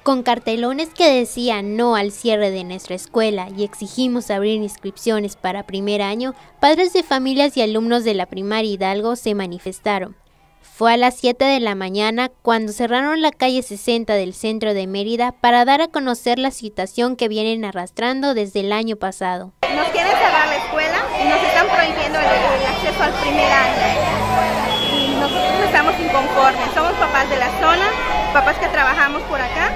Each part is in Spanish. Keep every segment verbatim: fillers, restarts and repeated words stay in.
Con cartelones que decían no al cierre de nuestra escuela y exigimos abrir inscripciones para primer año, padres de familias y alumnos de la primaria Hidalgo se manifestaron. Fue a las siete de la mañana cuando cerraron la calle sesenta del centro de Mérida para dar a conocer la situación que vienen arrastrando desde el año pasado. Nos quieren cerrar la escuela y nos están prohibiendo el, el acceso al primer año. Y nosotros estamos inconformes, somos papás de la zona, papás que trabajamos por acá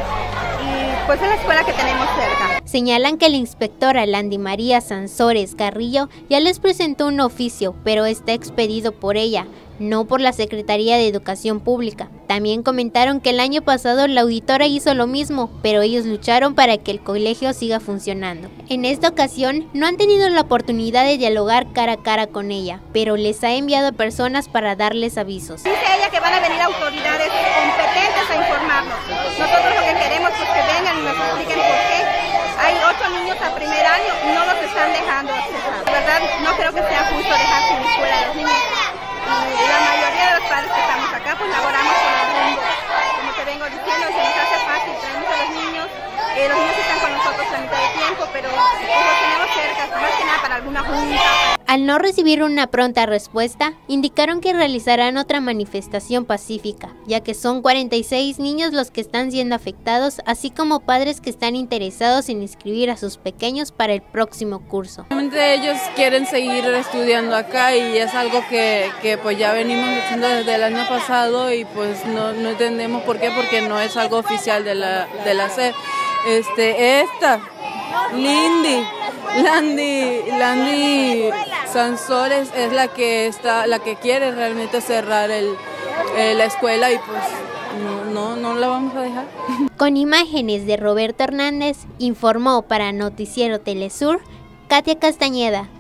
y pues es la escuela que tenemos cerca. Señalan que la inspectora Landy María Sansores Carrillo ya les presentó un oficio, pero está expedido por ella, no por la Secretaría de Educación Pública. También comentaron que el año pasado la auditora hizo lo mismo, pero ellos lucharon para que el colegio siga funcionando. En esta ocasión no han tenido la oportunidad de dialogar cara a cara con ella, pero les ha enviado personas para darles avisos. Dice ella que van a venir autoridades competentes a informarnos. Nosotros lo que queremos es que vengan y nos expliquen por qué hay ocho niños a primer año y no los están dejando accesar. De verdad no creo que sea justo dejar sin escuela a los niños. Y la mayoría de los padres que estamos acá pues laboramos con el rumbo. Como te vengo diciendo, se nos hace fácil, traemos a los niños, eh, los niños están con nosotros a mitad de tiempo, pero pues, los tenemos cerca, más que nada para alguna junta. Al no recibir una pronta respuesta, indicaron que realizarán otra manifestación pacífica, ya que son cuarenta y seis niños los que están siendo afectados, así como padres que están interesados en inscribir a sus pequeños para el próximo curso. Realmente ellos quieren seguir estudiando acá y es algo que, que pues ya venimos luchando desde el año pasado y pues no, no entendemos por qué, porque no es algo oficial de la, de la S E P. Este, esta, Lindy, Landy, Landy Sansores es la que está, la que quiere realmente cerrar el, eh, la escuela y pues no, no, no la vamos a dejar. Con imágenes de Roberto Hernández, informó para Noticiero Telesur, Katia Castañeda.